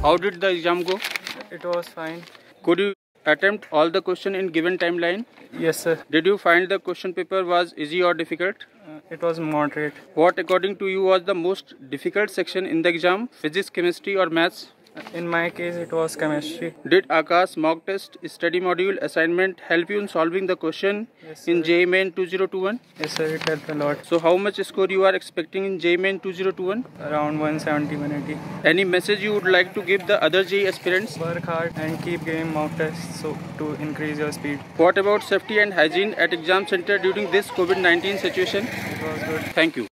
How did the exam go? It was fine. Could you attempt all the question in given timeline? Yes, sir. Did you find the question paper was easy or difficult? It was moderate. What according to you was the most difficult section in the exam? Physics, chemistry or maths? In my case, it was chemistry. Did Akash mock test, study module, assignment help you in solving the question in JEE Main 2021? Yes, sir. It helped a lot. So how much score you are expecting in JEE Main 2021? Around 170, 180. Any message you would like to give the other JEE aspirants? Work hard and keep giving mock tests to increase your speed. What about safety and hygiene at exam center during this COVID-19 situation? It was good. Thank you.